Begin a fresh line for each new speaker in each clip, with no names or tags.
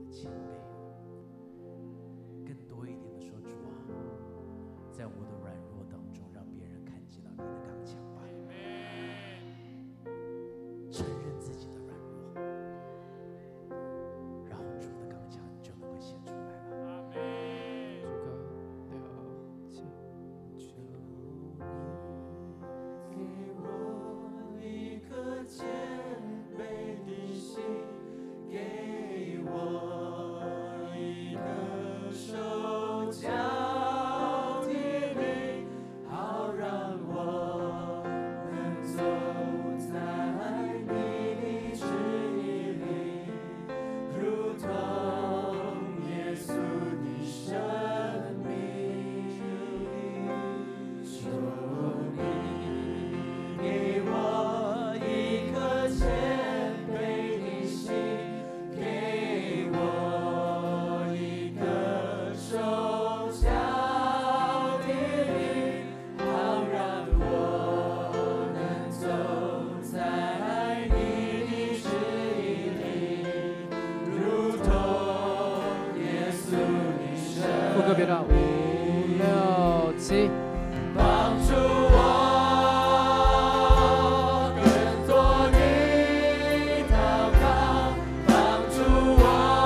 谦卑，更多一点的说，主啊，在我的软弱当中，让别人看见到你的刚强吧。承认自己的软弱，然后主的刚强就能够显出来了。
主哥，了解。
求你给我一颗谦卑的心，给我一个手脚的灵，好让我能走在你的旨意里，如同耶稣的生命。求你给我一颗谦卑的心，给我一个手脚的灵，好让我能走在你的旨意里，如同耶稣的生
副歌别到5、6、7。
帮助我更多的祷告，帮助我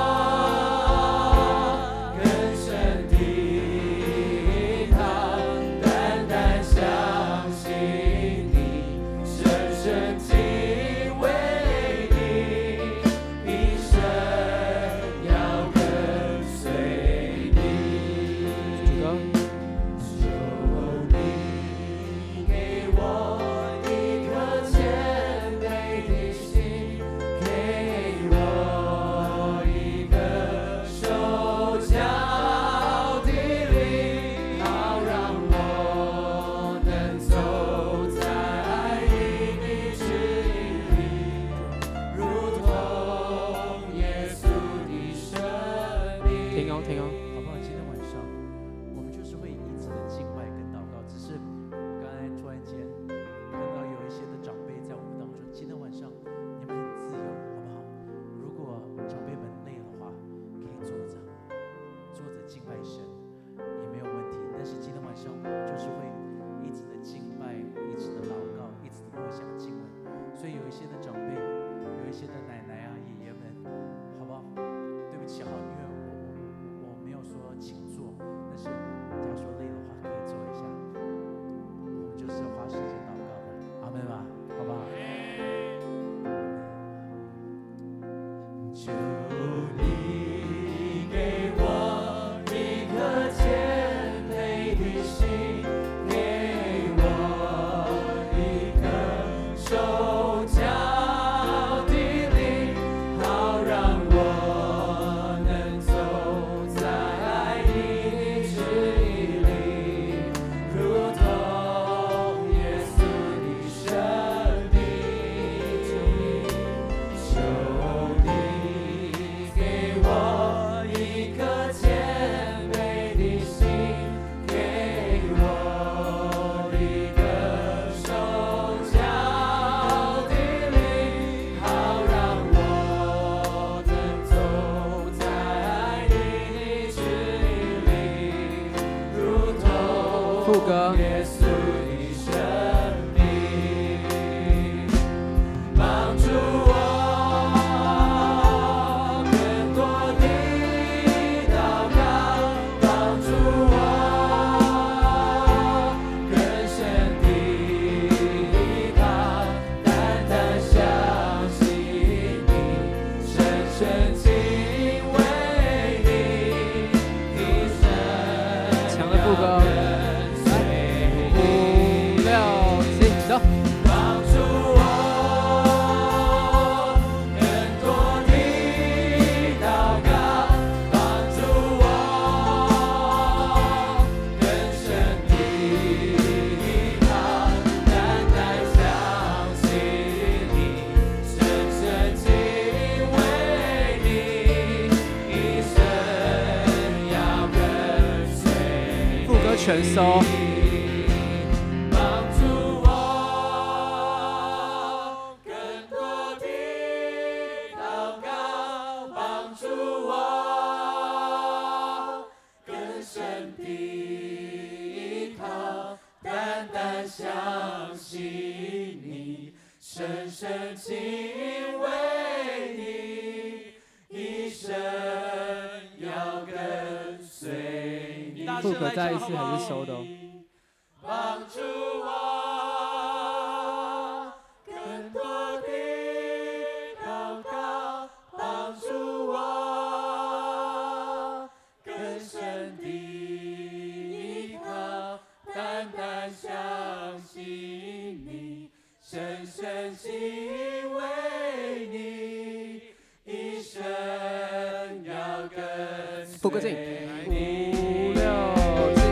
更深的依靠，单单相信你，深深敬畏你，一生要跟随你。
主哥，
求你给我一颗谦卑的心，给我一个手脚的灵，好让我能走在你的旨意里，如同耶稣的生命。
停哦，停哦。
好不好？今天晚上我们就是会一直的敬拜跟祷告，只是刚才突然间看到有一些的长辈在我们当中，今天晚上你们很自由，好不好？如果长辈们累的话，可以坐着敬拜神也没有问题。但是今天晚上我们就是会一直的敬拜，一直的祷告，一直的默想经文，所以有一些的长辈，有一些的奶奶啊、爷爷们，好不好？对不起哈，因为我没有说请坐，但是假如说累的话可以坐一下，我们就是花时间祷告的，阿门吧，好不好？求你给我一颗谦卑的心，给我一个手脚的灵，好让我能走在你的旨意里，如同耶稣的生命。求你给我一颗谦卑的心，给我一个手脚的灵，好让我能走在你的旨意里，如同
副歌。
耶稣的生命。帮助我更多的祷告，帮助我更深的依靠，单单相信你，深深敬畏你，一生
强的副歌。5、6、7，走。
帮助我更多的祷告，帮助我更深的依靠，单单相信你，深深敬畏你，一生要跟随你。
副歌全收。
帮助我更多的祷告，帮助我深敬畏你，一生要跟随你。
副歌再一次还是收的哦。
帮助我更多的祷告，帮助我更深的依靠，单单相信你，深深敬畏你，一生要跟随你。
副歌进5、6、7。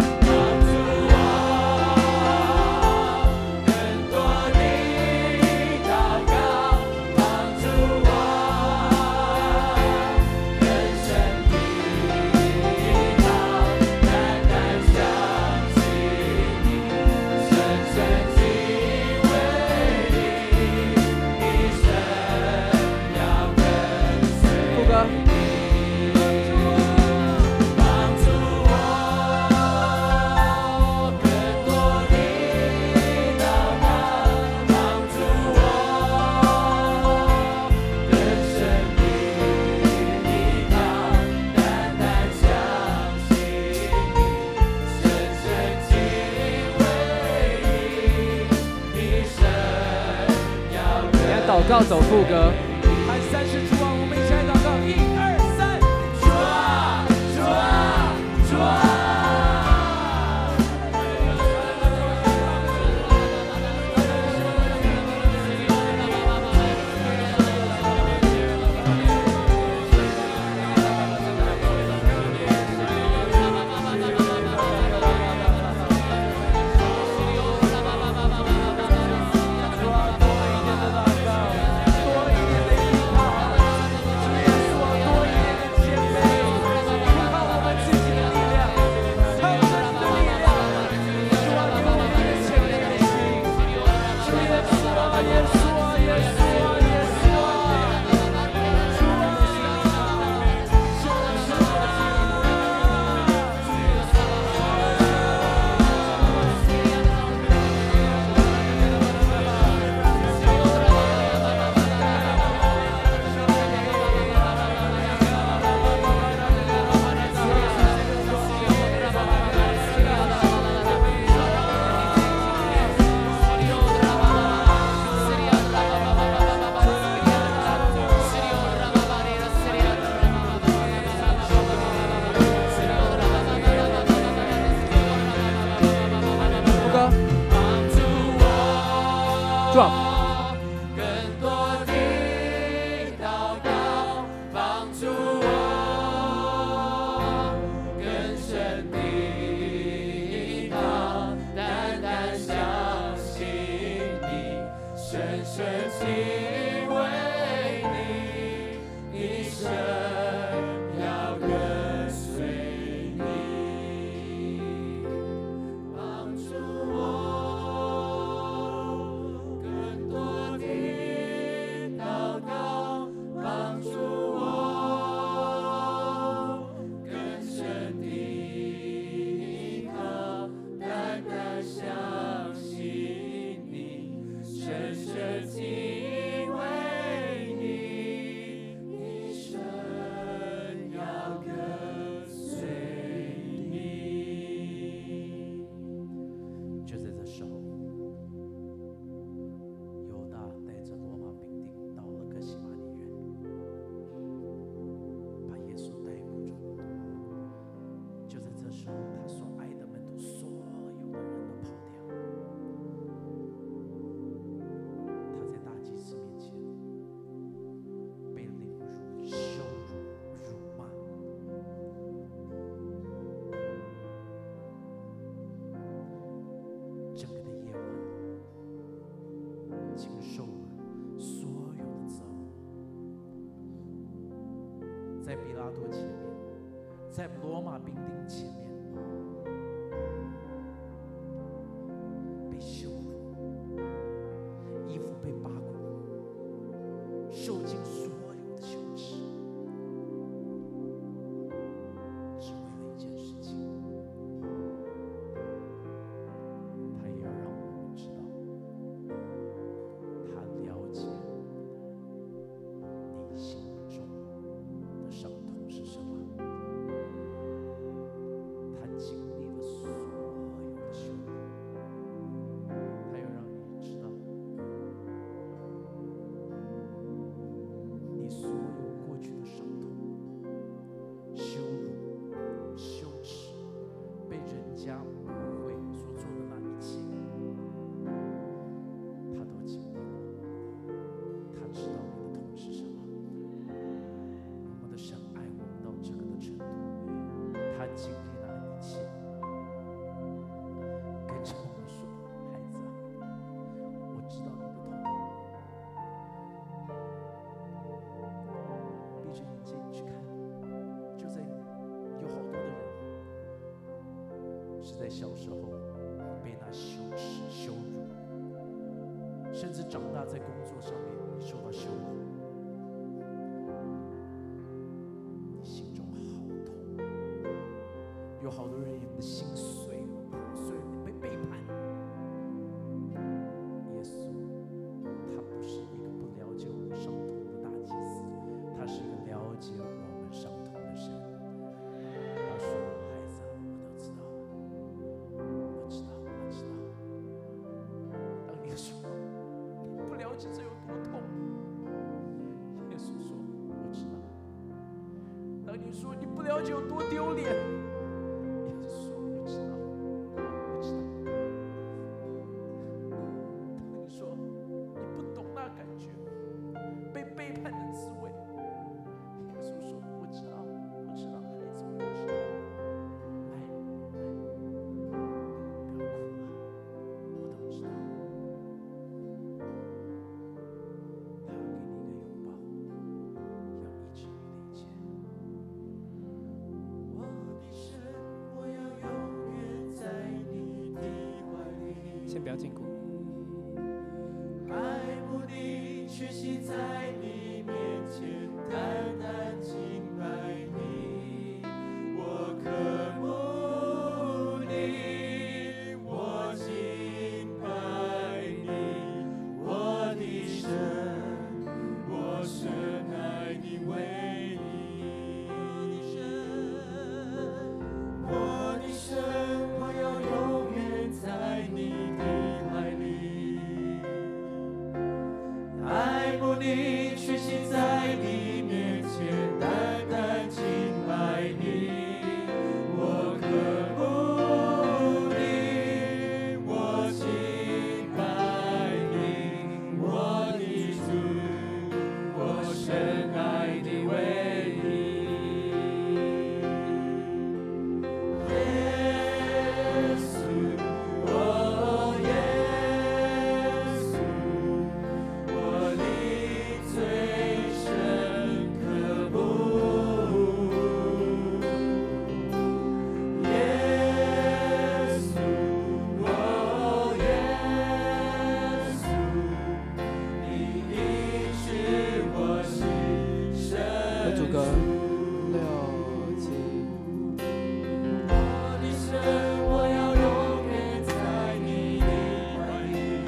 祷告走副歌，
喊三十主啊，我们一起来祷告，1、2、3，主啊，主啊，主啊。在比拉多前面，在罗马兵丁前面被羞辱，衣服被扒光，受尽所有的羞耻，只为了一件事情，他也要让我们知道，他了知道你的痛是什么。我们的神爱我们到这个的程度，他经历了一切，跟着我们说：“孩子啊，我知道你的痛。”闭着眼睛去看，就在有好多的人是在小时候被那羞耻、羞辱，甚至长大在工作上面受到羞辱，你心中好痛。有好多人你的心碎了、破碎了，你被背叛。耶稣，他不是一个不了解我们伤痛的大祭司，他是一个了解我们伤痛的神。他说：“孩子，我都知道，我知道，我知道。”当你说你不了解这有多痛，耶稣说：“我知道。”当你说你不了解有多丢脸，耶稣说：“我知道，我知道。”当你说你不懂那感觉，被背叛的滋味，耶稣说：“我知道，我知道，孩子，我知道。来，不要哭了，我都知道。”他要给你一个拥抱，要医治你的一切。我的神，我要永远在你的怀里。
先不要禁锢。
爱慕你，屈膝在你面前，单单敬拜你。我渴慕你，我敬拜你，我的神，我深爱你唯一。我的神，我要永远在你的怀里。爱慕你，屈膝在你面前，单单敬拜你。我渴慕你，我敬拜你，我的主，我深爱你唯一。耶稣，哦耶稣。我的最深渴慕，耶稣，哦耶稣，你医治我心深
主歌
处。
6、7。
我的神，我要永远在你的怀里。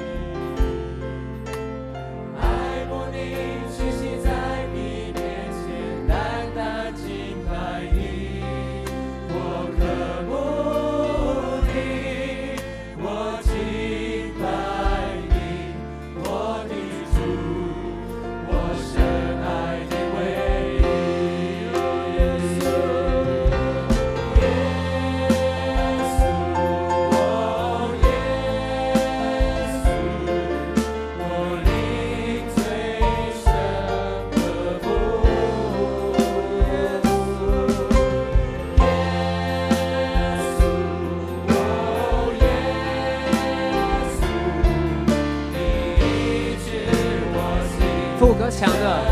爱慕你，屈膝在你面前，单单敬拜你。我渴慕你，我敬拜你，我的主，我深爱你唯一。耶稣，耶稣，哦耶稣，我的最深渴慕。耶稣，耶稣，哦耶稣，你医治我心。
副歌强的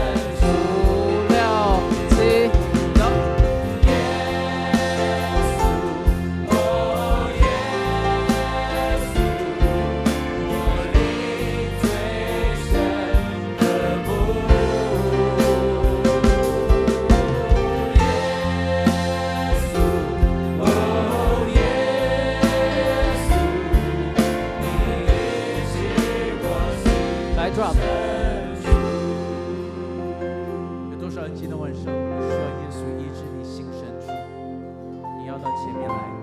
，5、6、7，走。
耶稣，哦耶稣，我的最深渴慕。耶稣，哦耶稣，你医治我心。
来 drop。
有多少人今天晚上需要耶稣医治你心深处？你要到前面来。